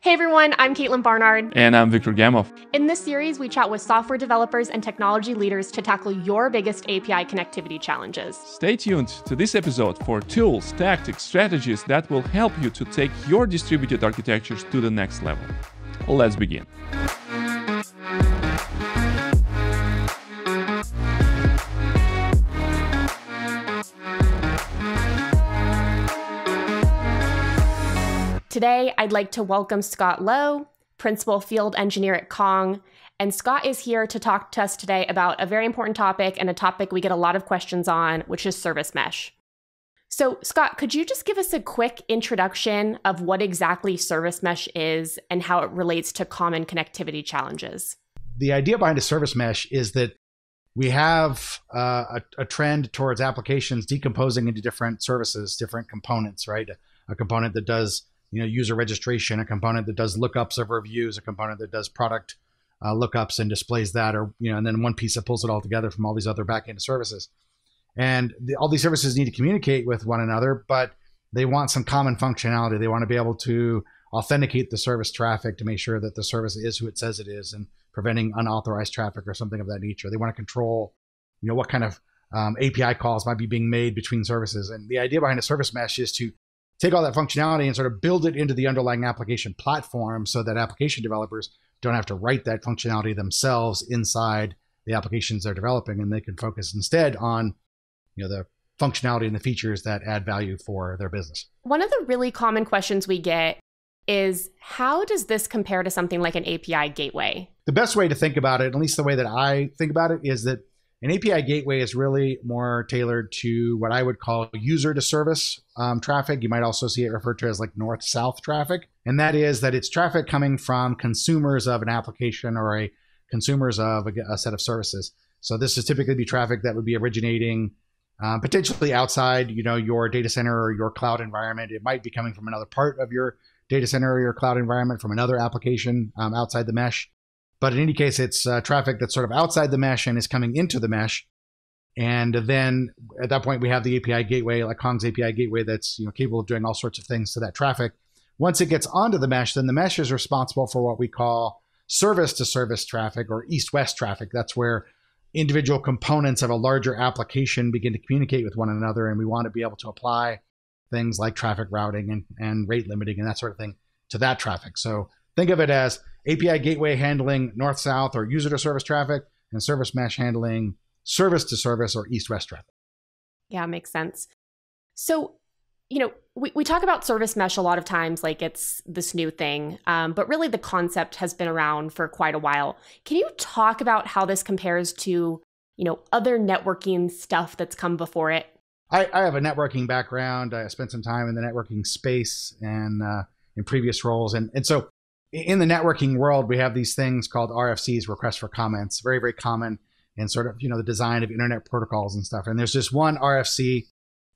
Hey everyone, I'm Kaitlyn Barnard. And I'm Victor Gamov. In this series, we chat with software developers and technology leaders to tackle your biggest API connectivity challenges. Stay tuned to this episode for tools, tactics, strategies that will help you to take your distributed architectures to the next level. Let's begin. Today, I'd like to welcome Scott Lowe, Principal Field Engineer at Kong. And Scott is here to talk to us today about a very important topic and a topic we get a lot of questions on, which is service mesh. So Scott, could you just give us a quick introduction of what exactly service mesh is and how it relates to common connectivity challenges? The idea behind a service mesh is that we have a trend towards applications decomposing into different services, different components, right? A component that does user registration, a component that does lookups of reviews, a component that does product lookups and displays that, or and then one piece that pulls it all together from all these other backend services. And all these services need to communicate with one another, but they want some common functionality. They want to be able to authenticate the service traffic to make sure that the service is who it says it is, and preventing unauthorized traffic or something of that nature. They want to control, what kind of API calls might be being made between services. And the idea behind a service mesh is to take all that functionality and sort of build it into the underlying application platform so that application developers don't have to write that functionality themselves inside the applications they're developing, and they can focus instead on the functionality and the features that add value for their business. One of the really common questions we get is, how does this compare to something like an API gateway? The best way to think about it, at least the way that I think about it, is that an API gateway is really more tailored to what I would call user-to-service traffic. You might also see it referred to as like north-south traffic. And that is that it's traffic coming from consumers of an application or consumers of a set of services. So this is typically be traffic that would be originating potentially outside your data center or your cloud environment. It might be coming from another part of your data center or your cloud environment, from another application outside the mesh. But in any case, it's traffic that's sort of outside the mesh and is coming into the mesh. And then at that point, we have the API gateway, like Kong's API gateway, that's capable of doing all sorts of things to that traffic. Once it gets onto the mesh, then the mesh is responsible for what we call service-to-service traffic, or east-west traffic. That's where individual components of a larger application begin to communicate with one another, and we want to be able to apply things like traffic routing and rate limiting and that sort of thing to that traffic. So think of it as API gateway handling north-south or user-to-service traffic, and service mesh handling service-to-service or east-west traffic. Yeah, makes sense. So, we talk about service mesh a lot of times like it's this new thing, but really the concept has been around for quite a while. Can you talk about how this compares to, other networking stuff that's come before it? I have a networking background. I spent some time in the networking space and in previous roles. And so in the networking world, we have these things called RFCs, requests for comments, very, very common in sort of, the design of internet protocols and stuff. And there's just one RFC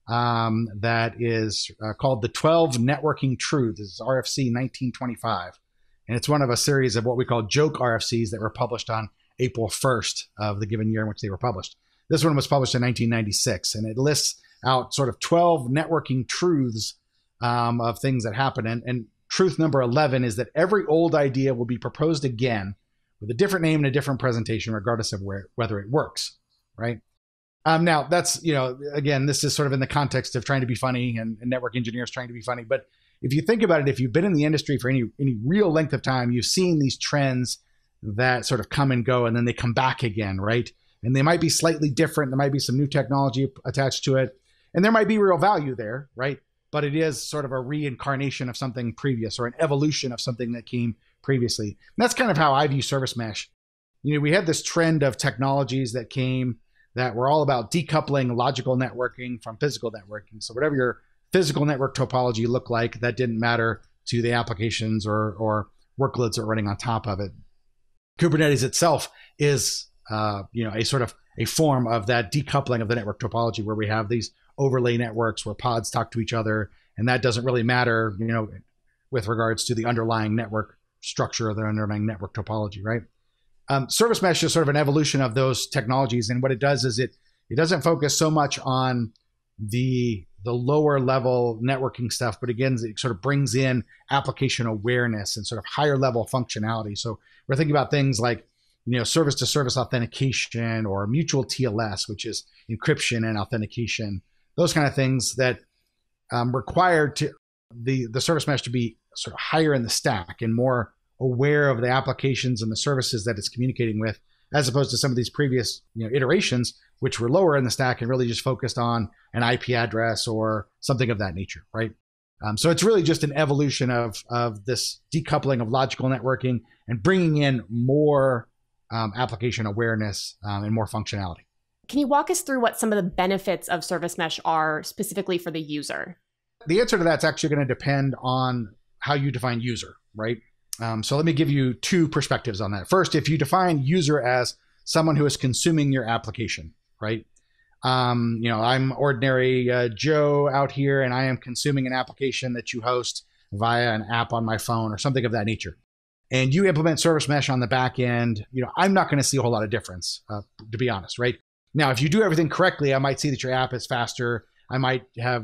that is called the 12 Networking Truths. This is RFC 1925. And it's one of a series of what we call joke RFCs that were published on April 1st of the given year in which they were published. This one was published in 1996, and it lists out sort of 12 networking truths of things that happen. And truth number 11 is that every old idea will be proposed again with a different name and a different presentation, regardless of whether it works, right? Now, that's, again, this is sort of in the context of trying to be funny and network engineers trying to be funny. But if you think about it, if you've been in the industry for any real length of time, you've seen these trends that sort of come and go, and then they come back again, right? And they might be slightly different. There might be some new technology attached to it, and there might be real value there, right? But it is sort of a reincarnation of something previous, or an evolution of something that came previously. And that's kind of how I view service mesh. We had this trend of technologies that came that were all about decoupling logical networking from physical networking. So whatever your physical network topology looked like, that didn't matter to the applications or workloads that are running on top of it. Kubernetes itself is a sort of a form of that decoupling of the network topology, where we have these overlay networks where pods talk to each other, and that doesn't really matter, with regards to the underlying network structure or the underlying network topology, right? Service mesh is sort of an evolution of those technologies, and what it does is it doesn't focus so much on the the lower level networking stuff, but again, it sort of brings in application awareness and sort of higher level functionality. So we're thinking about things like, service to service authentication or mutual TLS, which is encryption and authentication, those kind of things that require the service mesh to be sort of higher in the stack and more aware of the applications and the services that it's communicating with, as opposed to some of these previous iterations, which were lower in the stack and really just focused on an IP address or something of that nature, right? So it's really just an evolution of this decoupling of logical networking and bringing in more application awareness and more functionality. Can you walk us through what some of the benefits of service mesh are specifically for the user? The answer to that's actually going to depend on how you define user, right? So let me give you two perspectives on that. First, if you define user as someone who is consuming your application, right? I'm ordinary Joe out here, and I am consuming an application that you host via an app on my phone or something of that nature. And you implement service mesh on the back end, I'm not going to see a whole lot of difference, to be honest, right? Now, if you do everything correctly, I might see that your app is faster. I might have,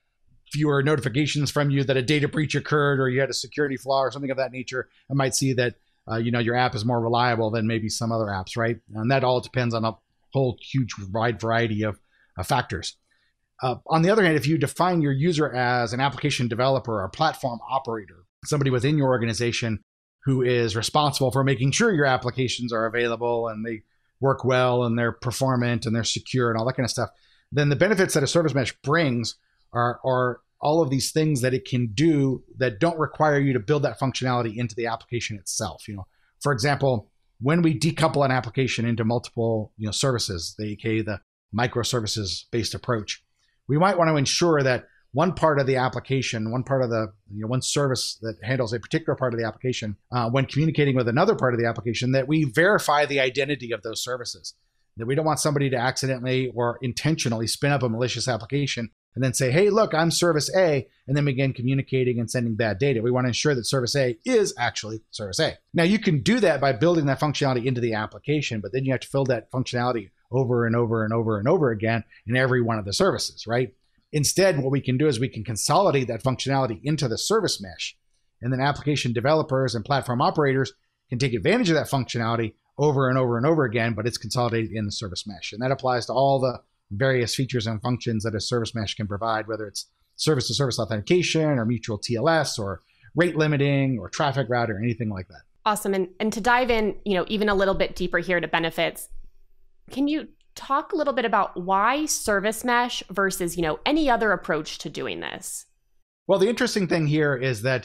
fewer notifications from you that a data breach occurred or you had a security flaw or something of that nature. I might see that, your app is more reliable than maybe some other apps, right? And that all depends on a whole huge wide variety of factors. On the other hand, if you define your user as an application developer or platform operator, somebody within your organization who is responsible for making sure your applications are available and they work well and they're performant and they're secure and all that kind of stuff, then the benefits that a service mesh brings are all of these things that it can do that don't require you to build that functionality into the application itself. For example, when we decouple an application into multiple services, aka the microservices based approach, we might want to ensure that one part of the application, one part of the one service that handles a particular part of the application, when communicating with another part of the application, that we verify the identity of those services. That we don't want somebody to accidentally or intentionally spin up a malicious application and then say, hey, look, I'm service A, and then begin communicating and sending bad data. We want to ensure that service A is actually service A. Now, you can do that by building that functionality into the application, but then you have to fill that functionality over and over and over and over again in every one of the services, right? Instead, what we can do is we can consolidate that functionality into the service mesh, and then application developers and platform operators can take advantage of that functionality over and over and over again, but it's consolidated in the service mesh. And that applies to all the various features and functions that a service mesh can provide, whether it's service-to-service authentication or mutual TLS or rate limiting or traffic routing or anything like that. Awesome. And to dive in, even a little bit deeper here to benefits, can you talk a little bit about why service mesh versus, any other approach to doing this? Well, the interesting thing here is that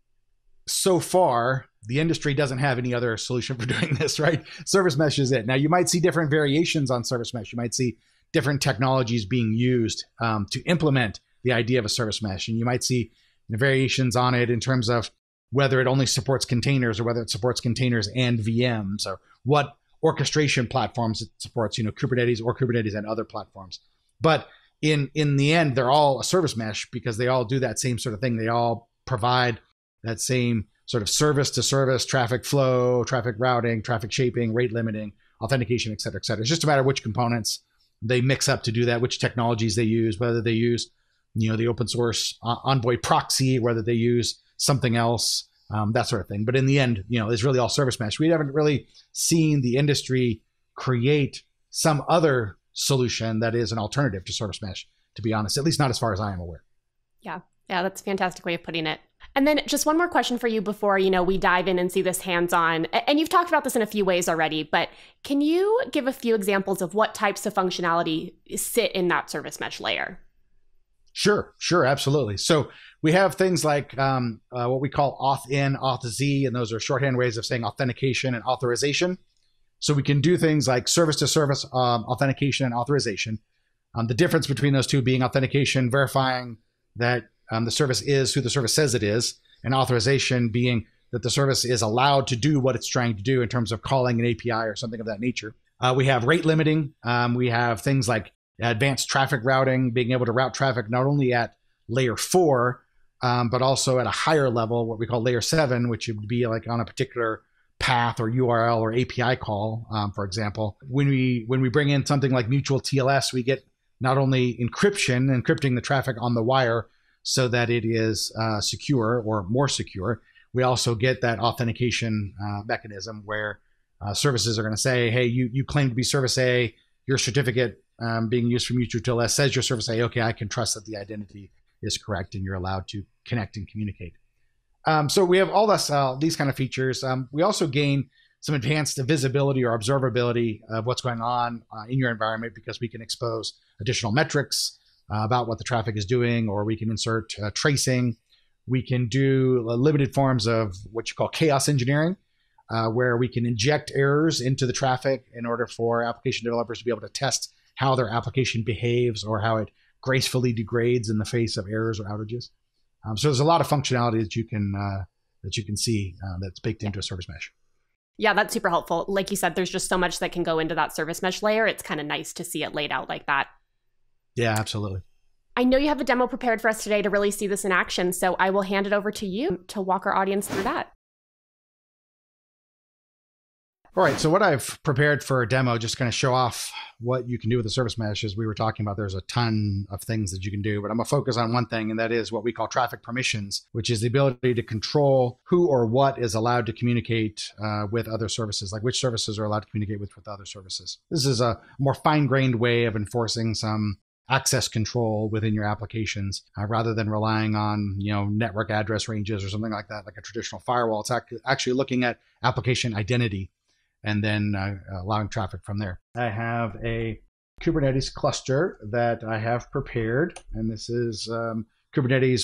so far, the industry doesn't have any other solution for doing this, right? Service mesh is it. Now, you might see different variations on service mesh. You might see different technologies being used to implement the idea of a service mesh. And you might see variations on it in terms of whether it only supports containers or whether it supports containers and VMs or what orchestration platforms it supports, Kubernetes or Kubernetes and other platforms. But in the end, they're all a service mesh because they all do that same sort of thing. They all provide that same sort of service to service traffic flow, traffic routing, traffic shaping, rate limiting, authentication, et cetera, et cetera. It's just a matter of which components they mix up to do that, which technologies they use, whether they use, the open source Envoy proxy, whether they use something else, that sort of thing. But in the end, it's really all service mesh. We haven't really seen the industry create some other solution that is an alternative to service mesh, to be honest, at least not as far as I am aware. Yeah, that's a fantastic way of putting it. And then just one more question for you before, we dive in and see this hands-on. And you've talked about this in a few ways already, but can you give a few examples of what types of functionality sit in that service mesh layer? Sure, absolutely. So we have things like what we call auth in, auth z, and those are shorthand ways of saying authentication and authorization. So we can do things like service-to-service authentication and authorization. The difference between those two being authentication, verifying that the service is who the service says it is, and authorization being that the service is allowed to do what it's trying to do in terms of calling an API or something of that nature. We have rate limiting. We have things like advanced traffic routing, being able to route traffic not only at layer 4, but also at a higher level, what we call layer 7, which would be like on a particular path or URL or API call, for example. When we bring in something like mutual TLS, we get not only encrypting the traffic on the wire so that it is secure or more secure, we also get that authentication mechanism where services are going to say, hey, you claim to be service A, your certificate being used from U2 S says you're service A. Okay, I can trust that the identity is correct and you're allowed to connect and communicate. So we have all these kind of features. We also gain some advanced visibility or observability of what's going on in your environment, because we can expose additional metrics about what the traffic is doing, or we can insert tracing. We can do limited forms of what you call chaos engineering, where we can inject errors into the traffic in order for application developers to be able to test how their application behaves or how it gracefully degrades in the face of errors or outages. So there's a lot of functionality that you can see that's baked into a service mesh. Yeah, that's super helpful. Like you said, there's just so much that can go into that service mesh layer. It's kind of nice to see it laid out like that. Yeah, absolutely. I know you have a demo prepared for us today to really see this in action, so I will hand it over to you to walk our audience through that. All right, so what I've prepared for a demo, just kind of show off what you can do with the service mesh. As we were talking about, there's a ton of things that you can do, but I'm going to focus on one thing, and that is what we call traffic permissions, which is the ability to control who or what is allowed to communicate with other services, like which services are allowed to communicate with other services. This is a more fine-grained way of enforcing some access control within your applications, rather than relying on network address ranges or something like that, like a traditional firewall. It's actually looking at application identity and then allowing traffic from there. I have a Kubernetes cluster that I have prepared, and this is Kubernetes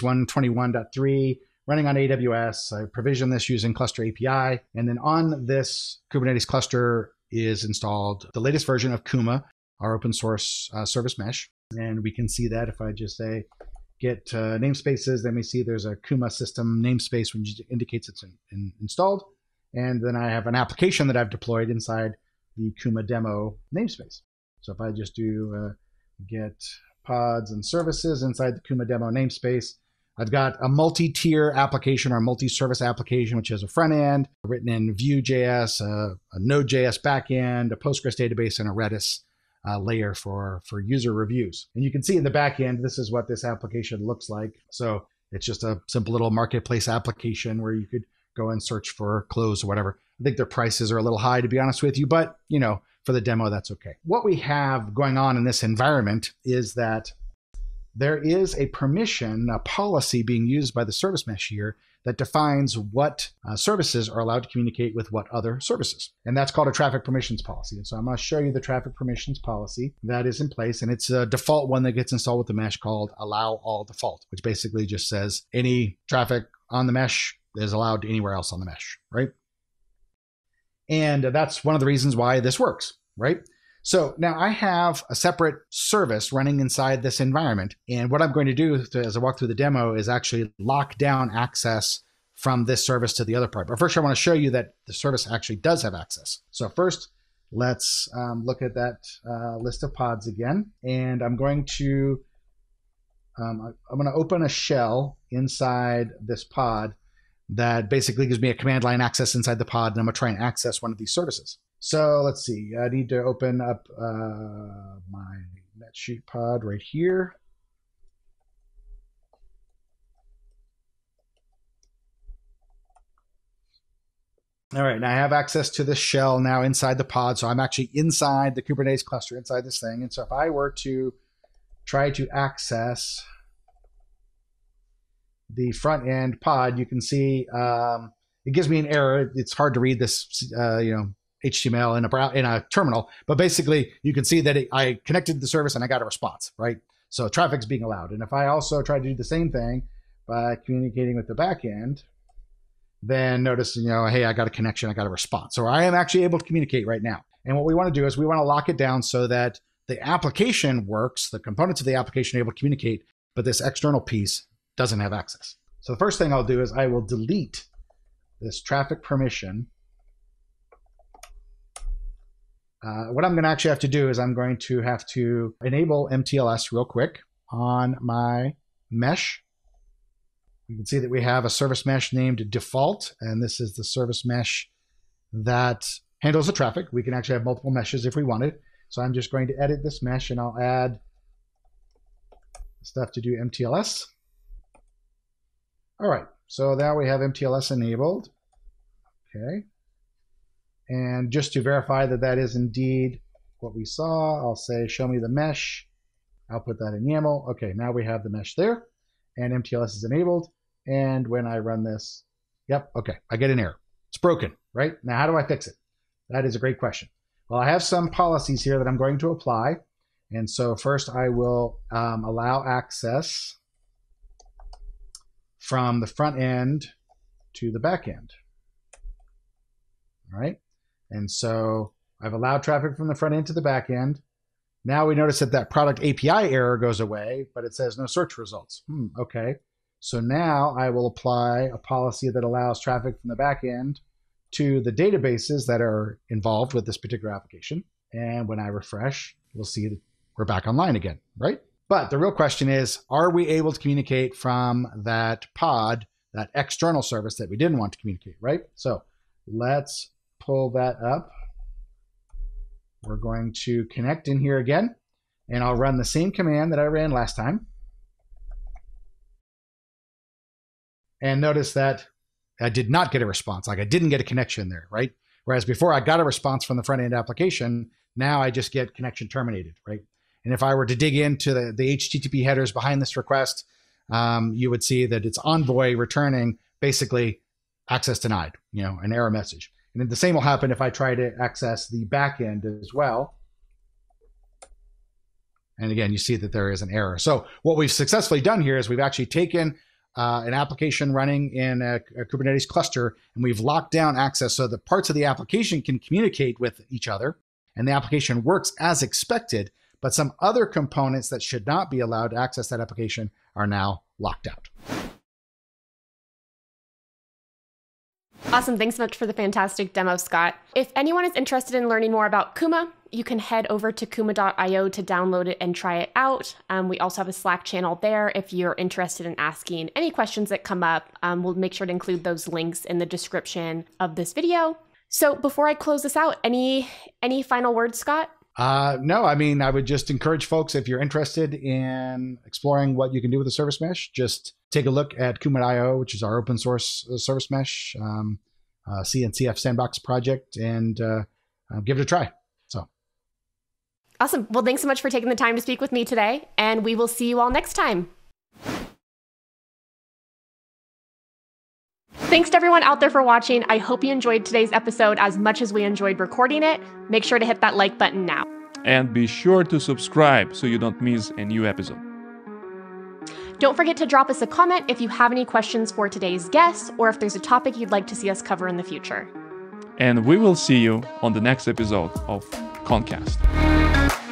121.3 running on AWS. I provision this using Cluster API, and then on this Kubernetes cluster is installed the latest version of Kuma, our open source service mesh. And we can see that if I just say get namespaces, then we see there's a Kuma system namespace, which indicates it's installed. And then I have an application that I've deployed inside the Kuma demo namespace. So if I just do get pods and services inside the Kuma demo namespace, I've got a multi-tier application or multi-service application, which has a front end written in Vue.js, a Node.js backend, a Postgres database, and a Redis layer for user reviews. And you can see in the back end, this is what this application looks like. So it's just a simple little marketplace application where you could go and search for clothes or whatever. I think their prices are a little high, to be honest with you, but for the demo, that's okay. What we have going on in this environment is that there is a permission, a policy being used by the service mesh here that defines what services are allowed to communicate with what other services. And that's called a traffic permissions policy. And so I'm going to show you the traffic permissions policy that is in place. And it's a default one that gets installed with the mesh called allow all default, which basically just says any traffic on the mesh is allowed anywhere else on the mesh, right? And that's one of the reasons why this works, right? So now I have a separate service running inside this environment. And what I'm going to do as I walk through the demo is actually lock down access from this service to the other part. But first, I want to show you that the service actually does have access. So first, let's look at that list of pods again. And I'm going to open a shell inside this pod that basically gives me a command line access inside the pod, and I'm going to try and access one of these services. So let's see, I need to open up my NetSheet pod right here. All right, and I have access to this shell now inside the pod, so I'm actually inside the Kubernetes cluster, inside this thing. And so if I were to try to access the front end pod, you can see it gives me an error. It's hard to read this, HTML in a terminal, but basically you can see that I connected to the service and I got a response, right? So traffic's being allowed. And if I also try to do the same thing by communicating with the back end, then notice, hey, I got a connection, I got a response. So I am actually able to communicate right now. And what we want to do is we want to lock it down so that the application works, the components of the application are able to communicate, but this external piece doesn't have access. So the first thing I'll do is I will delete this traffic permission. What I'm going to actually have to do is I'm going to have to enable MTLS real quick on my mesh. You can see that we have a service mesh named default, and this is the service mesh that handles the traffic. We can actually have multiple meshes if we wanted. So I'm just going to edit this mesh, and I'll add stuff to do MTLS. All right, so now we have MTLS enabled. Okay. And just to verify that that is indeed what we saw, I'll say, show me the mesh. I'll put that in YAML. Okay, now we have the mesh there, and MTLS is enabled. And when I run this, yep, okay, I get an error. It's broken, right? Now, how do I fix it? That is a great question. Well, I have some policies here that I'm going to apply. And so first I will allow access from the front end to the back end. All right. And so I've allowed traffic from the front end to the back end. Now we notice that that product API error goes away, but it says no search results. Okay. So now I will apply a policy that allows traffic from the back end to the databases that are involved with this particular application. And when I refresh, we'll see that we're back online again, right? But the real question is, are we able to communicate from that pod, that external service that we didn't want to communicate, right? So let's pull that up. We're going to connect in here again, and I'll run the same command that I ran last time. And notice that I did not get a response, like I didn't get a connection there, right? Whereas before I got a response from the front end application, now I just get connection terminated, right? And if I were to dig into the HTTP headers behind this request, you would see that it's Envoy returning basically access denied, an error message. And then the same will happen if I try to access the back end as well. And again, you see that there is an error. So what we've successfully done here is we've actually taken an application running in a Kubernetes cluster, and we've locked down access so that parts of the application can communicate with each other, and the application works as expected, but some other components that should not be allowed to access that application are now locked out. Awesome. Thanks so much for the fantastic demo, Scott. If anyone is interested in learning more about Kuma, you can head over to kuma.io to download it and try it out. We also have a Slack channel there if you're interested in asking any questions that come up. We'll make sure to include those links in the description of this video. So before I close this out, any final words, Scott? No, I mean, I would just encourage folks, if you're interested in exploring what you can do with the service mesh, just take a look at Kuma.io, which is our open source service mesh, CNCF sandbox project, and give it a try. So. Awesome. Well, thanks so much for taking the time to speak with me today, and we will see you all next time. Thanks to everyone out there for watching. I hope you enjoyed today's episode as much as we enjoyed recording it. Make sure to hit that like button now. And be sure to subscribe so you don't miss a new episode. Don't forget to drop us a comment if you have any questions for today's guest, or if there's a topic you'd like to see us cover in the future. And we will see you on the next episode of Kongcast.